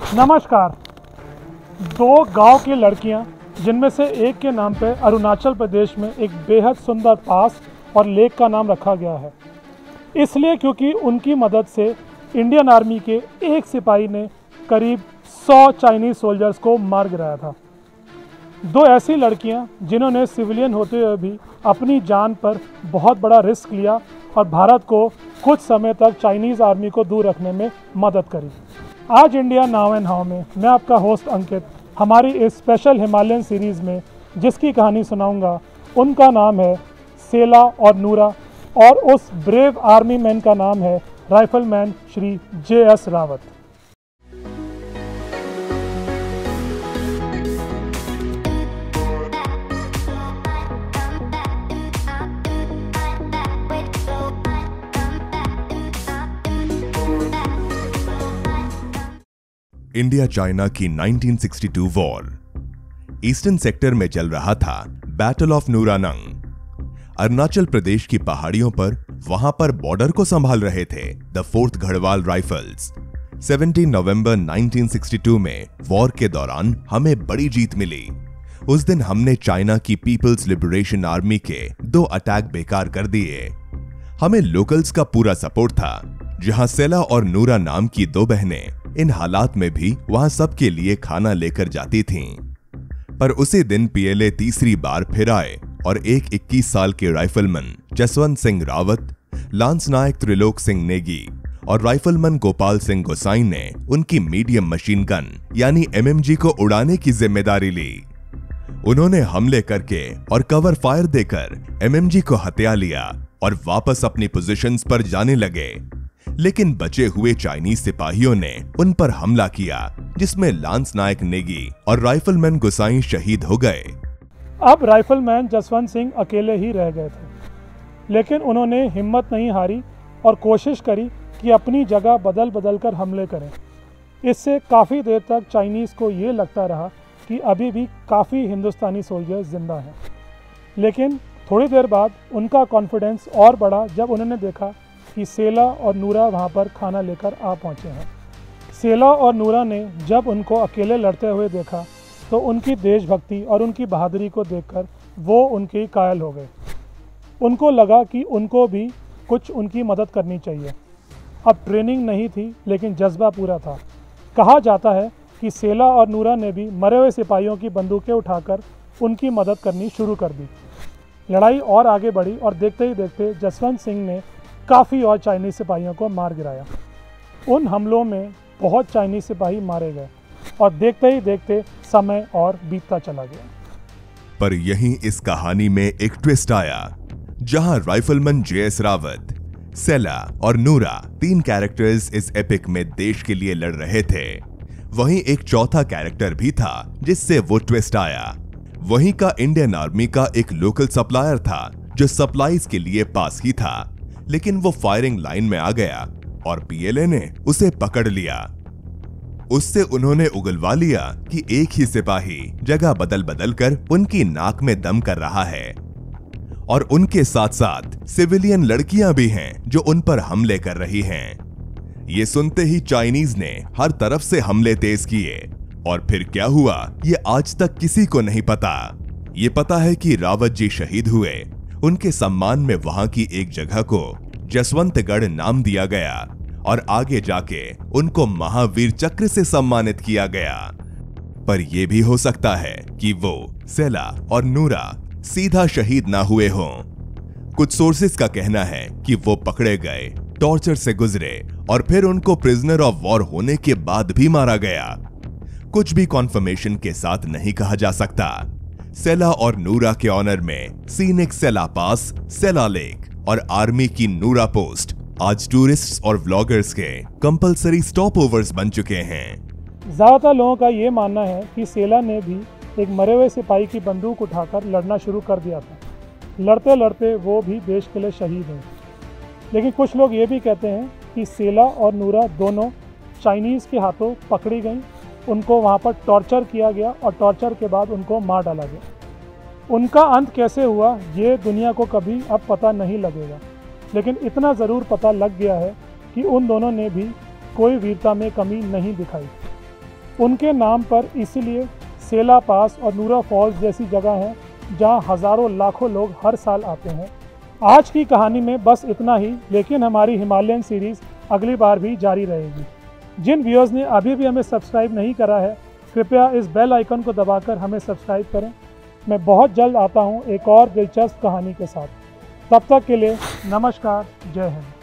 नमस्कार। दो गांव की लड़कियां, जिनमें से एक के नाम पर अरुणाचल प्रदेश में एक बेहद सुंदर पास और लेक का नाम रखा गया है, इसलिए क्योंकि उनकी मदद से इंडियन आर्मी के एक सिपाही ने करीब 100 चाइनीज़ सोल्जर्स को मार गिराया था। दो ऐसी लड़कियां जिन्होंने सिविलियन होते हुए भी अपनी जान पर बहुत बड़ा रिस्क लिया और भारत को कुछ समय तक चाइनीज़ आर्मी को दूर रखने में मदद करी। आज इंडिया नाउ एंड हाउ में मैं आपका होस्ट अंकित हमारी इस स्पेशल हिमालयन सीरीज़ में जिसकी कहानी सुनाऊंगा, उनका नाम है सेला और नूरा और उस ब्रेव आर्मी मैन का नाम है rifleman Shri JS Rawat. India China की 1962 वॉर। ईस्टर्न सेक्टर में चल रहा था बैटल ऑफ नूरानंग। अरुणाचल प्रदेश की पहाड़ियों पर वहां पर बॉर्डर को संभाल रहे थे द 4th गढ़वाल राइफल्स। 17 नवंबर 1962 में वॉर के दौरान हमें बड़ी जीत मिली। उस दिन हमने चाइना की पीपल्स लिबरेशन आर्मी के 2 अटैक बेकार कर दिए। हमें लोकल्स का पूरा सपोर्ट था। जहां सेला और नूरा नाम की 2 बहनें इन हालात में भी वहां सबके लिए खाना लेकर जाती थीं। पर उसी दिन PLA तीसरी बार फिर आए और एक 21 साल के राइफलमैन जसवंत सिंह रावत, लांस नायक त्रिलोक सिंह नेगी और राइफलमैन गोपाल सिंह गोसाई ने उनकी मीडियम मशीन गन यानी MMG को उड़ाने की जिम्मेदारी ली। उन्होंने हमले करके और कवर फायर देकर MMG को हत्या लिया और वापस अपनी पोजीशंस पर जाने लगे। लेकिन बचे हुए चाइनीज सिपाहियों ने उन पर हमला किया, जिसमें लांस नायक नेगी और राइफलमैन गोसाई शहीद हो गए। अब राइफलमैन जसवंत सिंह अकेले ही रह गए थे, लेकिन उन्होंने हिम्मत नहीं हारी और कोशिश करी कि अपनी जगह बदल बदल कर हमले करें। इससे काफ़ी देर तक चाइनीज़ को ये लगता रहा कि अभी भी काफ़ी हिंदुस्तानी सोल्जर्स जिंदा हैं। लेकिन थोड़ी देर बाद उनका कॉन्फिडेंस और बढ़ा जब उन्होंने देखा कि सेला और नूरा वहाँ पर खाना लेकर आ पहुँचे हैं। सेला और नूरा ने जब उनको अकेले लड़ते हुए देखा तो उनकी देशभक्ति और उनकी बहादुरी को देखकर वो उनके कायल हो गए। उनको लगा कि उनको भी कुछ उनकी मदद करनी चाहिए। अब ट्रेनिंग नहीं थी, लेकिन जज्बा पूरा था। कहा जाता है कि सेला और नूरा ने भी मरे हुए सिपाहियों की बंदूकें उठाकर उनकी मदद करनी शुरू कर दी। लड़ाई और आगे बढ़ी और देखते ही देखते जसवंत सिंह ने काफ़ी और चाइनीज़ सिपाहियों को मार गिराया। उन हमलों में बहुत चाइनीज़ सिपाही मारे गए और देखते ही देखते समय और बीतता चला गया। पर यहीं इस कहानी में एक ट्विस्ट आया, जहां राइफलमैन JS रावत, सेला और नूरा 3 कैरेक्टर्स इस एपिक में देश के लिए लड़ रहे थे। वहीं एक चौथा कैरेक्टर भी था जिससे वो ट्विस्ट आया। वहीं का इंडियन आर्मी का एक लोकल सप्लायर था जो सप्लाईज के लिए पास ही था, लेकिन वो फायरिंग लाइन में आ गया और PLA ने उसे पकड़ लिया। उससे उन्होंने उगलवा लिया कि एक ही सिपाही जगह बदल बदल कर उनकी नाक में दम कर रहा है और उनके साथ साथ सिविलियन लड़कियां भी हैं जो उन पर हमले कर रही हैं। ये सुनते ही चाइनीज ने हर तरफ से हमले तेज किए और फिर क्या हुआ ये आज तक किसी को नहीं पता। ये पता है कि रावत जी शहीद हुए। उनके सम्मान में वहां की एक जगह को जसवंतगढ़ नाम दिया गया और आगे जाके उनको महावीर चक्र से सम्मानित किया गया। पर यह भी हो सकता है कि वो सेला और नूरा सीधा शहीद ना हुए हों। कुछ सोर्सेस का कहना है कि वो पकड़े गए, टॉर्चर से गुजरे और फिर उनको प्रिजनर ऑफ वॉर होने के बाद भी मारा गया। कुछ भी कॉन्फर्मेशन के साथ नहीं कहा जा सकता। सेला और नूरा के ऑनर में scenic Sela pass, Sela lake और आर्मी की नूरा पोस्ट आज टूरिस्ट्स और व्लॉगर्स के कंपलसरी स्टॉप ओवर्स बन चुके हैं। ज्यादातर लोगों का ये मानना है कि सेला ने भी एक मरे हुए सिपाही की बंदूक उठाकर लड़ना शुरू कर दिया था। लड़ते लड़ते वो भी देश के लिए शहीद हैं। लेकिन कुछ लोग ये भी कहते हैं कि सेला और नूरा दोनों चाइनीज़ के हाथों पकड़ी गईं, उनको वहाँ पर टॉर्चर किया गया और टॉर्चर के बाद उनको मार डाला गया। उनका अंत कैसे हुआ ये दुनिया को कभी अब पता नहीं लगेगा, लेकिन इतना ज़रूर पता लग गया है कि उन दोनों ने भी कोई वीरता में कमी नहीं दिखाई। उनके नाम पर इसीलिए सेला पास और नूरा फॉल्स जैसी जगह हैं जहां हज़ारों लाखों लोग हर साल आते हैं। आज की कहानी में बस इतना ही, लेकिन हमारी हिमालयन सीरीज़ अगली बार भी जारी रहेगी। जिन व्यूअर्स ने अभी भी हमें सब्सक्राइब नहीं करा है, कृपया इस बेल आइकन को दबाकर हमें सब्सक्राइब करें। मैं बहुत जल्द आता हूं एक और दिलचस्प कहानी के साथ। तब तक के लिए नमस्कार, जय हिंद।